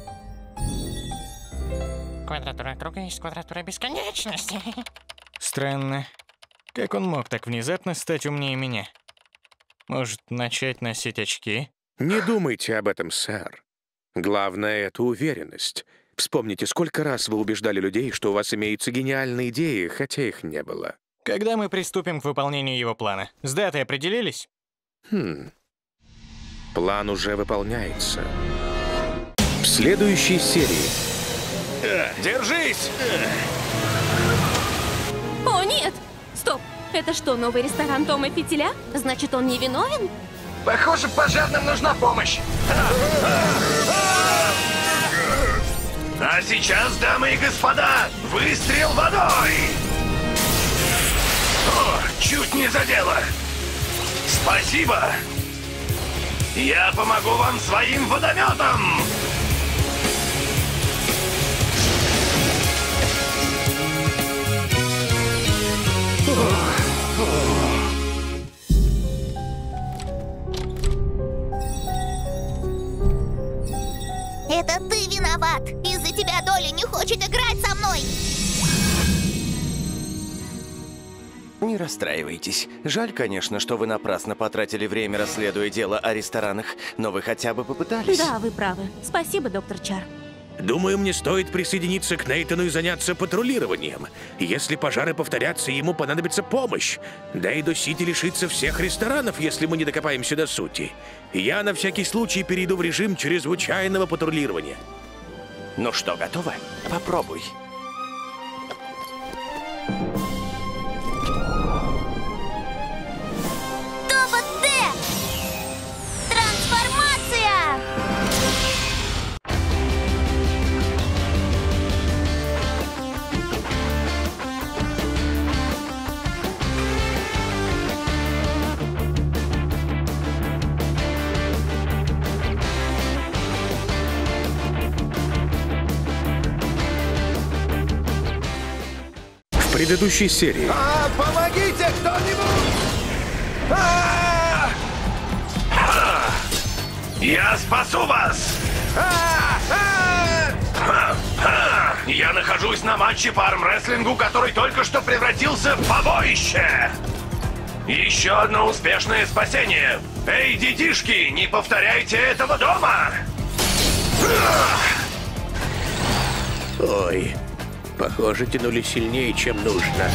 Квадратура круга есть квадратура бесконечности. Странно. Как он мог так внезапно стать умнее меня? Может, начать носить очки? Не думайте об этом, сэр. Главное — это уверенность. Вспомните, сколько раз вы убеждали людей, что у вас имеются гениальные идеи, хотя их не было. Когда мы приступим к выполнению его плана? С датой определились? Хм. План уже выполняется. В следующей серии. Держись! О, нет! Стоп! Это что, новый ресторан Тома Фитиля? Значит, он не виновен? Похоже, пожарным нужна помощь. А сейчас, дамы и господа, выстрел водой! О, чуть не задело. Спасибо. Я помогу вам своим водометом. Это ты виноват! Из-за тебя Долли не хочет играть со мной! Не расстраивайтесь. Жаль, конечно, что вы напрасно потратили время, расследуя дело о ресторанах, но вы хотя бы попытались. Да, вы правы. Спасибо, доктор Чар. Думаю, мне стоит присоединиться к Нейтану и заняться патрулированием. Если пожары повторятся, ему понадобится помощь. Дейдо Сити лишится всех ресторанов, если мы не докопаемся до сути. Я на всякий случай перейду в режим чрезвычайного патрулирования. Ну что, готовы? Попробуй. Тобот Д! Трансформация! В предыдущей серии. А, помогите кто-нибудь! А! Я спасу вас! А! А! Ха, ха. Я нахожусь на матче по армрестлингу, который только что превратился в побоище! Еще одно успешное спасение! Эй, детишки, не повторяйте этого дома! Ой, похоже, тянули сильнее, чем нужно.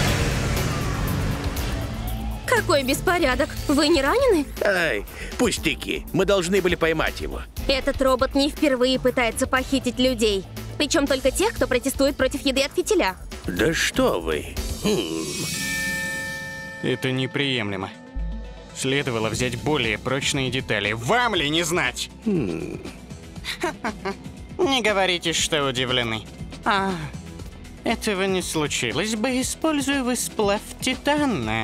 Какой беспорядок! Вы не ранены? Ай, пустяки. Мы должны были поймать его. Этот робот не впервые пытается похитить людей. Причем только тех, кто протестует против еды от фитиля. Да что вы? Хм. Это неприемлемо. Следовало взять более прочные детали. Вам ли не знать? Хм. Не говорите, что удивлены. А, этого не случилось бы, используя вы сплав титана.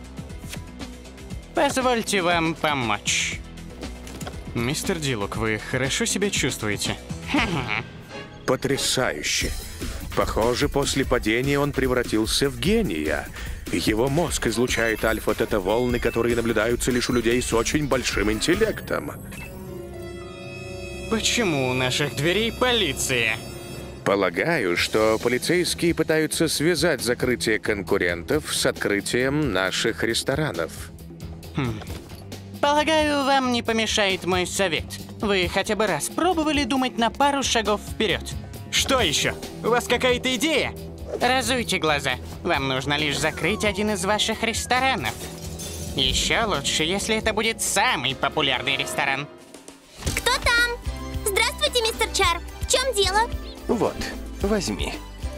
Позвольте вам помочь. Мистер Дилук, вы хорошо себя чувствуете? Потрясающе. Похоже, после падения он превратился в гения. Его мозг излучает альфа-тета-волны, которые наблюдаются лишь у людей с очень большим интеллектом. Почему у наших дверей полиция? Полагаю, что полицейские пытаются связать закрытие конкурентов с открытием наших ресторанов. Хм. Полагаю, вам не помешает мой совет. Вы хотя бы раз пробовали думать на пару шагов вперед? Что еще? У вас какая-то идея? Разуйте глаза. Вам нужно лишь закрыть один из ваших ресторанов. Еще лучше, если это будет самый популярный ресторан. Кто там? Здравствуйте, мистер Чар. В чем дело? Вот, возьми.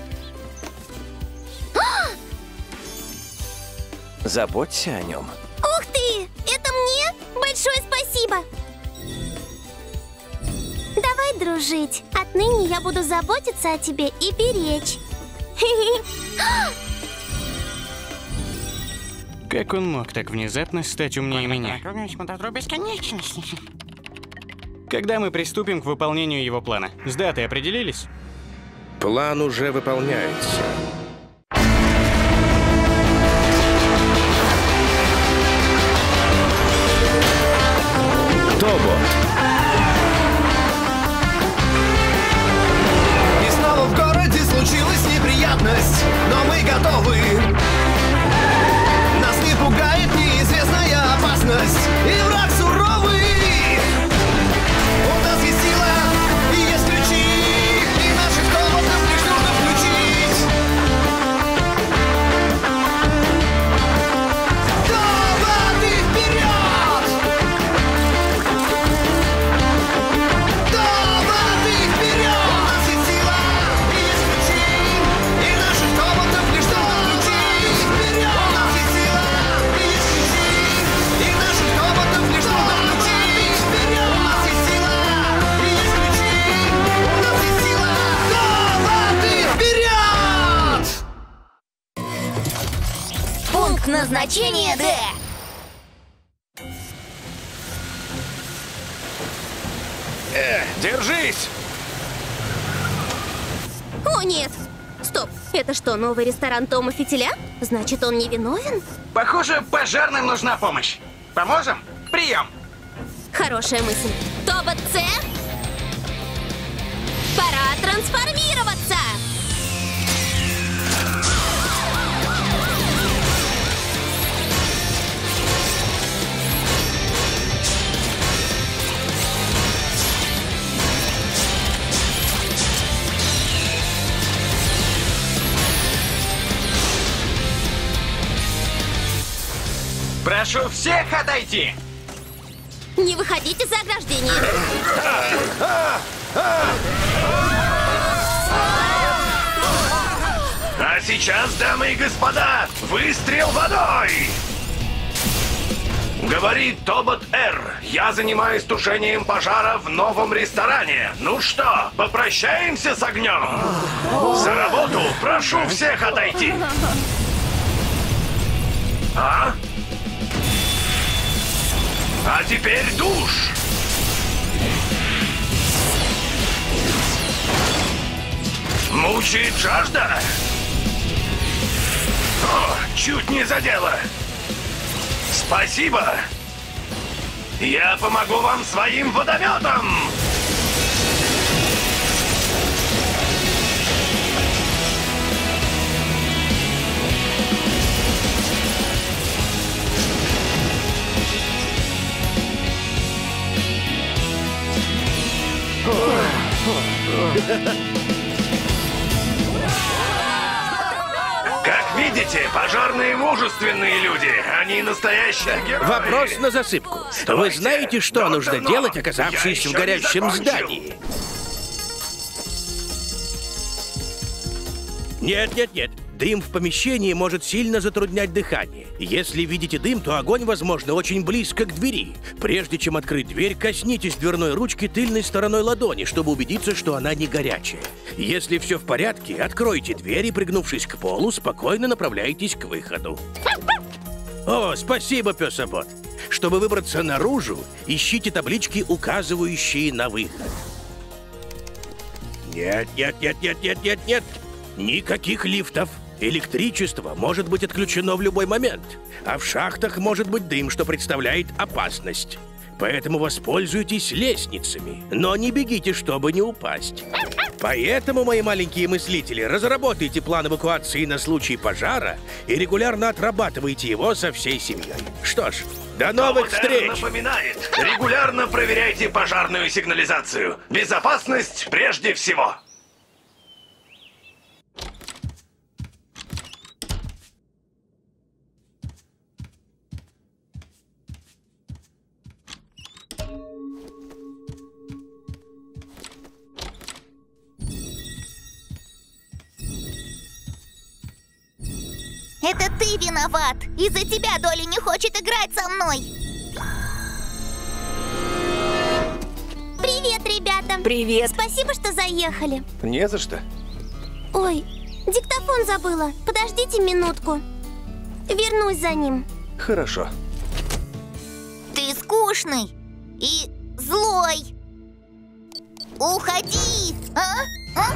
Заботься о нем. Ух ты! Это мне? Большое спасибо! Давай дружить. Отныне я буду заботиться о тебе и беречь. Как он мог так внезапно стать умнее меня? Когда мы приступим к выполнению его плана? С датой определились? План уже выполняется. Тобот. И снова в городе случилась неприятность, но мы готовы. Нас не пугает неизвестная опасность. Назначение Д. Э, держись! О, нет! Стоп, это что, новый ресторан Тома Фитиля? Значит, он не виновен? Похоже, пожарным нужна помощь. Поможем? Прием! Хорошая мысль. Тобот С? Пора трансформироваться! Прошу всех отойти! Не выходите за ограждение. А сейчас, дамы и господа, выстрел водой! Говорит Тобот Р. Я занимаюсь тушением пожара в новом ресторане. Ну что, попрощаемся с огнем? За работу прошу всех отойти. А? А теперь душ! Мучает жажда? О, чуть не задела. Спасибо. Я помогу вам своим водометом. Как видите, пожарные мужественные люди. Они настоящие герои. Вопрос на засыпку. Вы знаете, что нужно делать, оказавшись в горящем здании? Нет, нет, нет. Дым в помещении может сильно затруднять дыхание. Если видите дым, то огонь, возможно, очень близко к двери. Прежде чем открыть дверь, коснитесь дверной ручки тыльной стороной ладони, чтобы убедиться, что она не горячая. Если все в порядке, откройте дверь и, пригнувшись к полу, спокойно направляйтесь к выходу. О, спасибо, пёсобот. Чтобы выбраться наружу, ищите таблички, указывающие на выход. Нет, нет, нет, нет, нет, нет, нет. Никаких лифтов. Электричество может быть отключено в любой момент, а в шахтах может быть дым, что представляет опасность. Поэтому воспользуйтесь лестницами, но не бегите, чтобы не упасть. Поэтому, мои маленькие мыслители, разработайте план эвакуации на случай пожара и регулярно отрабатывайте его со всей семьей. Что ж, до новых встреч! Напоминает, регулярно проверяйте пожарную сигнализацию. Безопасность прежде всего. Это ты виноват. Из-за тебя Долли не хочет играть со мной. Привет, ребята. Привет. Спасибо, что заехали. Не за что. Ой, диктофон забыла. Подождите минутку. Вернусь за ним. Хорошо. Ты скучный и злой. Уходи. А? А?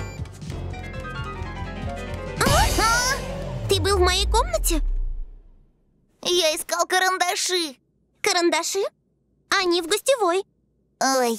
А? Ты был в моей комнате? Я искал карандаши. Карандаши? Они в гостевой. Ой.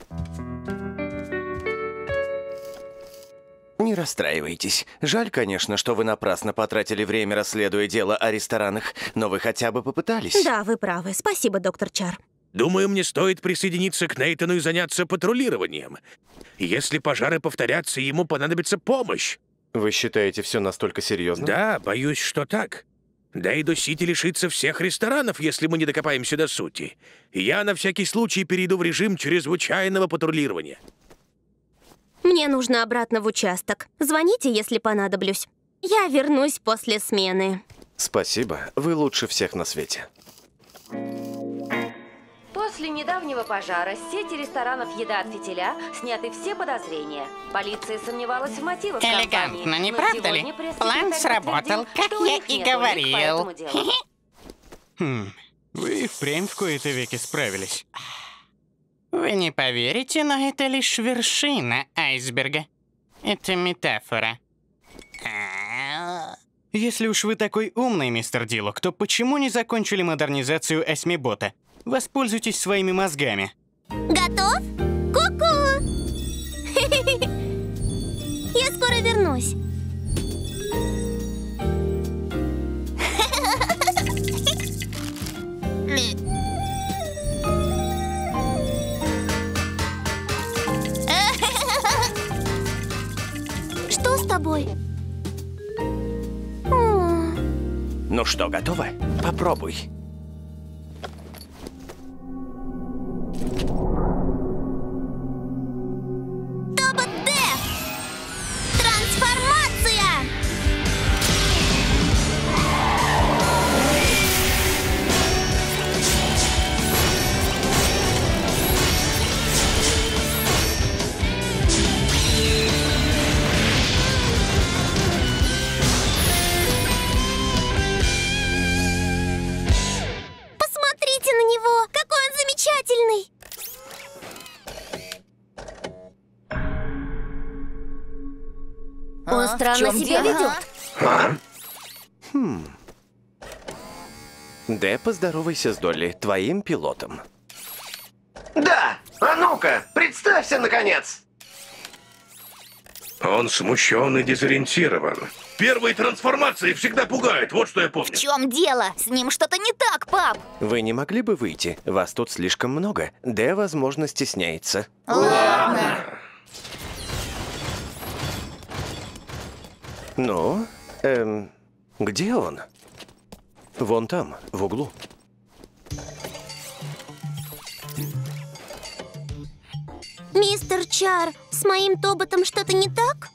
Не расстраивайтесь. Жаль, конечно, что вы напрасно потратили время, расследуя дело о ресторанах, но вы хотя бы попытались. Да, вы правы. Спасибо, доктор Чар. Думаю, мне стоит присоединиться к Нейтану и заняться патрулированием. Если пожары повторятся, ему понадобится помощь. Вы считаете все настолько серьезно? Да, боюсь, что так. Дейдо-Сити лишится всех ресторанов, если мы не докопаемся до сути. Я на всякий случай перейду в режим чрезвычайного патрулирования. Мне нужно обратно в участок. Звоните, если понадоблюсь. Я вернусь после смены. Спасибо. Вы лучше всех на свете. После недавнего пожара с сети ресторанов «Еда от фитиля» сняты все подозрения. Полиция сомневалась в мотивах компании. Элегантно, не правда ли? План сработал, как я и говорил. Хм, вы и впрямь в кои-то веки справились. Вы не поверите, но это лишь вершина айсберга. Это метафора. Если уж вы такой умный, мистер Дилок, то почему не закончили модернизацию Эсмибота? Воспользуйтесь своими мозгами. Готов? Ку-ку! Я скоро вернусь. Что с тобой? Ну что, готово? Попробуй. Тобот Д! Трансформация! Посмотрите на него! Какой он замечательный! Он странно себя ведет. Хм. Дэ, поздоровайся с Долли, твоим пилотом. Да! А ну-ка, представься, наконец! Он смущен и дезориентирован. Первые трансформации всегда пугают, вот что я помню. В чем дело? С ним что-то не так, пап. Вы не могли бы выйти? Вас тут слишком много. Дэ, возможно, стесняется. Ладно. Ну, эм, где он? Вон там, в углу. Мистер Чар, с моим тоботом что-то не так?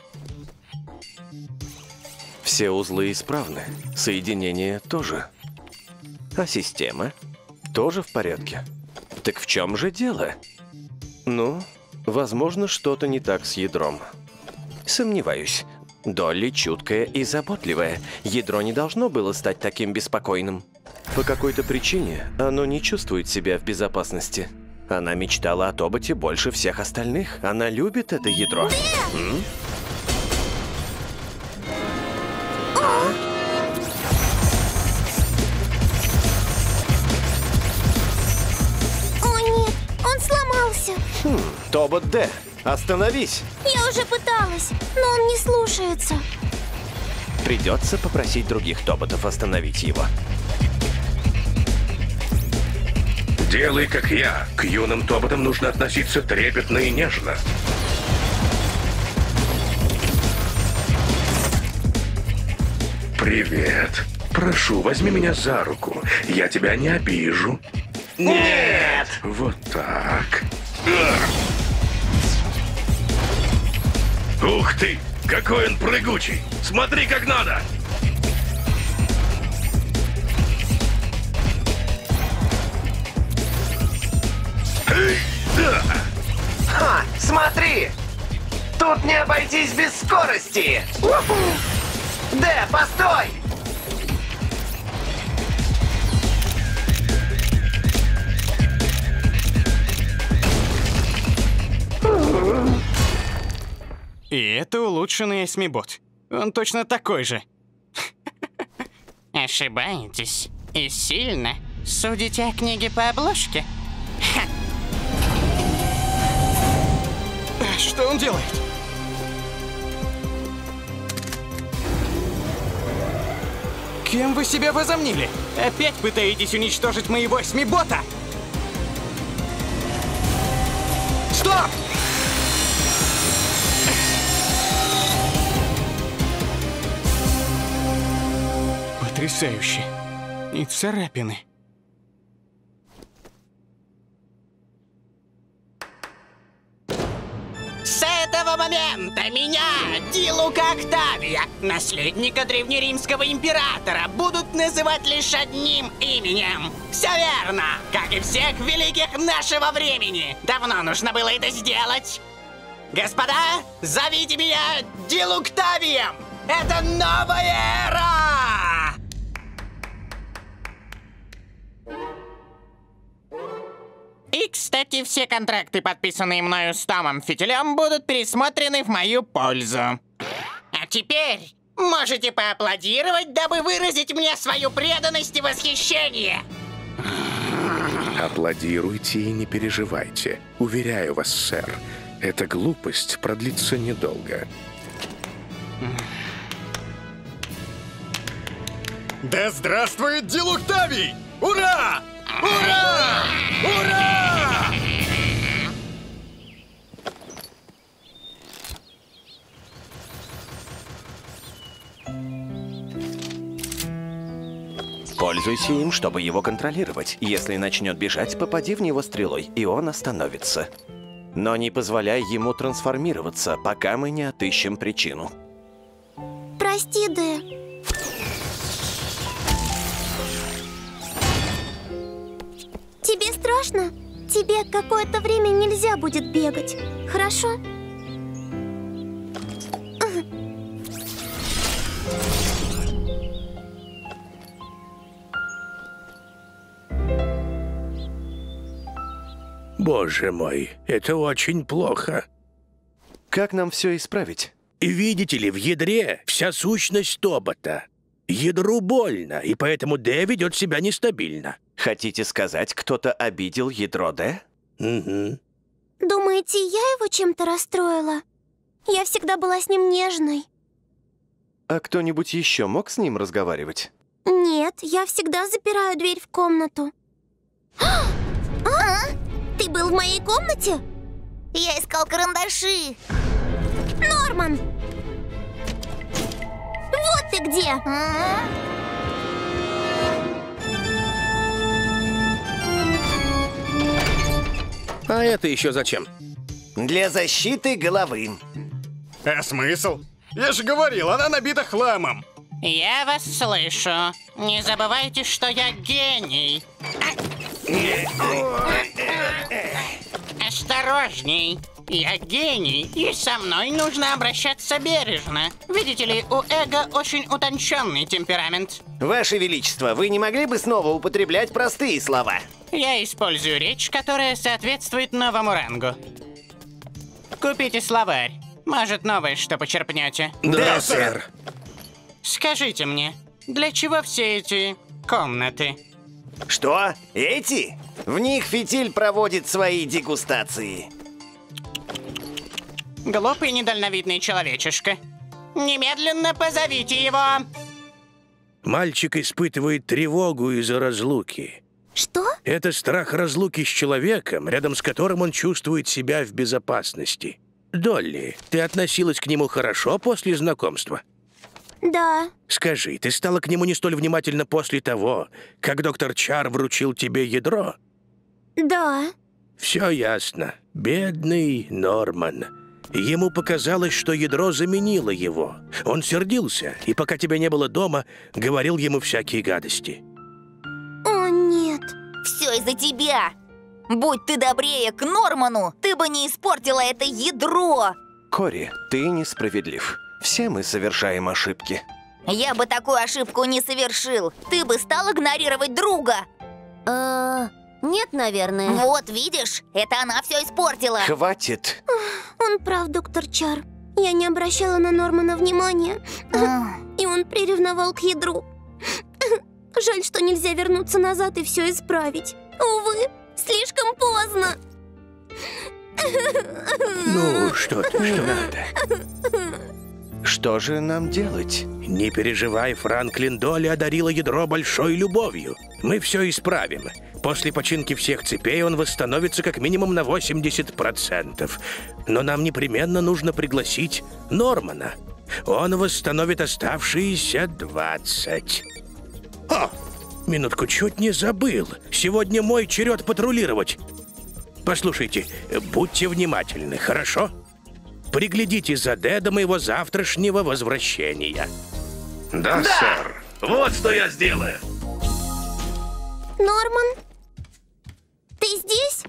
Все узлы исправны, соединение тоже. А система тоже в порядке. Так в чем же дело? Ну, возможно, что-то не так с ядром. Сомневаюсь. Долли чуткая и заботливая. Ядро не должно было стать таким беспокойным. По какой-то причине оно не чувствует себя в безопасности. Она мечтала о тоботе больше всех остальных. Она любит это ядро. М? О нет, он сломался. Хм, Тобот Д, остановись! Я уже пыталась, но он не слушается. Придется попросить других тоботов остановить его. Делай, как я. К юным тоботам нужно относиться трепетно и нежно. Привет. Прошу, возьми меня за руку. Я тебя не обижу. Нет! Вот так. Ух ты! Какой он прыгучий! Смотри, как надо! Ха! Смотри! Тут не обойтись без скорости! Дэ, постой! И это улучшенный Эсмибот. Он точно такой же. Ошибаетесь. И сильно. Судите о книге по обложке? Что он делает? Кем вы себя возомнили? Опять пытаетесь уничтожить моего Эсмибота? Стоп! Потрясающе. И царапины. С этого момента меня, Дилука Октавия, наследника древнеримского императора, будут называть лишь одним именем. Все верно, как и всех великих нашего времени. Давно нужно было это сделать. Господа, зовите меня Дилуктавием. Это новая эра! кстати, все контракты, подписанные мною с Томом Фитилем, будут пересмотрены в мою пользу. А теперь можете поаплодировать, дабы выразить мне свою преданность и восхищение. Аплодируйте и не переживайте. Уверяю вас, сэр, эта глупость продлится недолго. Да здравствует Дилуктавий! Ура! Ура! Ура! Пользуйся им, чтобы его контролировать. Если начнет бежать, попади в него стрелой, и он остановится. Но не позволяй ему трансформироваться, пока мы не отыщем причину. Прости, Дэ. Тебе страшно? Тебе какое-то время нельзя будет бегать, хорошо? Боже мой, это очень плохо. Как нам все исправить? Видите ли, в ядре вся сущность Тобота. Ядру больно, и поэтому Д ведет себя нестабильно. Хотите сказать, кто-то обидел ядро Д? Угу. Думаете, я его чем-то расстроила? Я всегда была с ним нежной. А кто-нибудь еще мог с ним разговаривать? Нет, я всегда запираю дверь в комнату. А? Ты был в моей комнате? Я искал карандаши. Норман! Вот ты где! А? А это еще зачем? Для защиты головы. А смысл? Я же говорил, она набита хламом. Я вас слышу. Не забывайте, что я гений. Осторожней. Я гений, и со мной нужно обращаться бережно. Видите ли, у эго очень утонченный темперамент. Ваше Величество, вы не могли бы снова употреблять простые слова? Я использую речь, которая соответствует новому рангу. Купите словарь. Может, новое что почерпнете. Да, да, сэр. Скажите мне, для чего все эти комнаты? Что? Эти? В них Фитиль проводит свои дегустации. Глупый недальновидный человечишка. Немедленно позовите его. Мальчик испытывает тревогу из-за разлуки. Что? Это страх разлуки с человеком, рядом с которым он чувствует себя в безопасности. Долли, ты относилась к нему хорошо после знакомства? Да. Скажи, ты стала к нему не столь внимательна после того, как доктор Чар вручил тебе ядро? Да. Все ясно. Бедный Норман. Ему показалось, что ядро заменило его. Он сердился, и пока тебя не было дома, говорил ему всякие гадости. О, нет. Все из-за тебя. Будь ты добрее к Норману, ты бы не испортила это ядро. Кори, ты несправедлив. Все мы совершаем ошибки. Я бы такую ошибку не совершил. Ты бы стал игнорировать друга. Э, нет, наверное. Вот, видишь, это она все испортила. Хватит. Он прав, доктор Чар. Я не обращала на Нормана внимания. И он приревновал к ядру. Жаль, что нельзя вернуться назад и все исправить. Увы, слишком поздно. Ну, что ты, что надо? Что же нам делать? Не переживай, Франклин, Долли одарила ядро большой любовью. Мы все исправим. После починки всех цепей он восстановится как минимум на восемьдесят процентов. Но нам непременно нужно пригласить Нормана. Он восстановит оставшиеся двадцать. О, минутку, чуть не забыл. Сегодня мой черед патрулировать. Послушайте, будьте внимательны, хорошо? Приглядите за Д до моего завтрашнего возвращения. Да, да, сэр. Вот что я сделаю. Норман, ты здесь?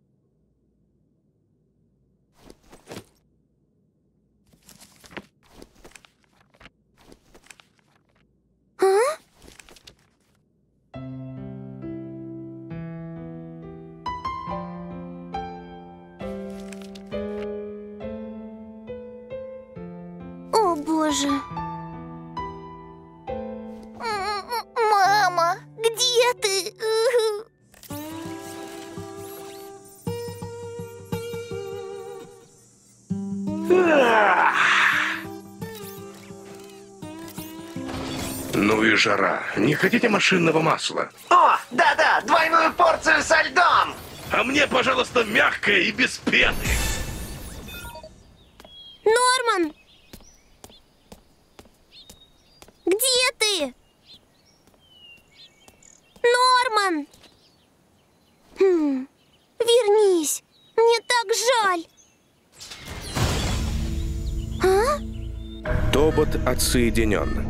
А? тоже. Мама, где ты? Ну и жара. Не хотите машинного масла? О, да-да, двойную порцию со льдом! А мне, пожалуйста, мягкое и без пены. Норман! Где ты? Норман! Хм, вернись. Мне так жаль. А? Тобот отсоединен.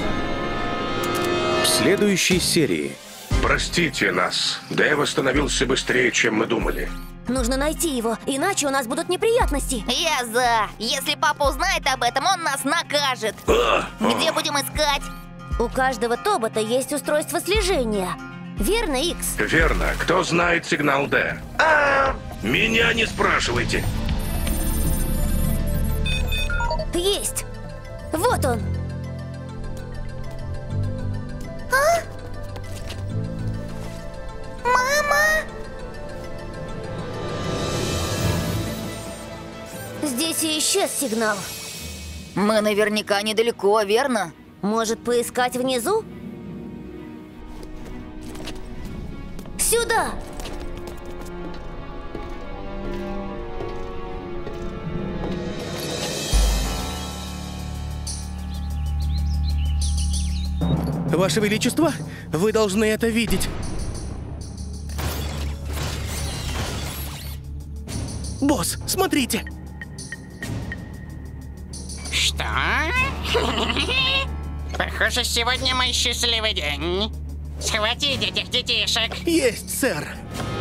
В следующей серии. Простите нас. Дэйв восстановился быстрее, чем мы думали. Нужно найти его, иначе у нас будут неприятности. Я за. Если папа узнает об этом, он нас накажет. А, Где будем искать? У каждого тобота есть устройство слежения. Верно, Икс? Верно. Кто знает сигнал Д? Меня не спрашивайте. Есть. Вот он. Мама! Здесь и исчез сигнал. Мы наверняка недалеко, верно? Может, поискать внизу? Сюда! Ваше Величество, вы должны это видеть. Босс, смотрите! Что? Похоже, сегодня мой счастливый день. Схватить этих детишек. Есть, сэр.